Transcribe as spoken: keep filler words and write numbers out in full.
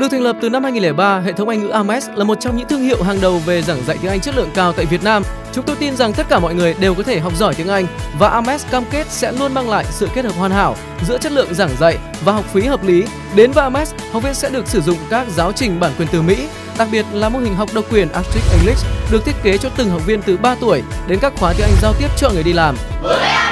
Được thành lập từ năm hai nghìn không trăm lẻ ba, hệ thống Anh ngữ a em ét là một trong những thương hiệu hàng đầu về giảng dạy tiếng Anh chất lượng cao tại Việt Nam. Chúng tôi tin rằng tất cả mọi người đều có thể học giỏi tiếng Anh và a em ét cam kết sẽ luôn mang lại sự kết hợp hoàn hảo giữa chất lượng giảng dạy và học phí hợp lý. Đến với a em ét, học viên sẽ được sử dụng các giáo trình bản quyền từ Mỹ, đặc biệt là mô hình học độc quyền Active English được thiết kế cho từng học viên từ ba tuổi đến các khóa tiếng Anh giao tiếp cho người đi làm. Với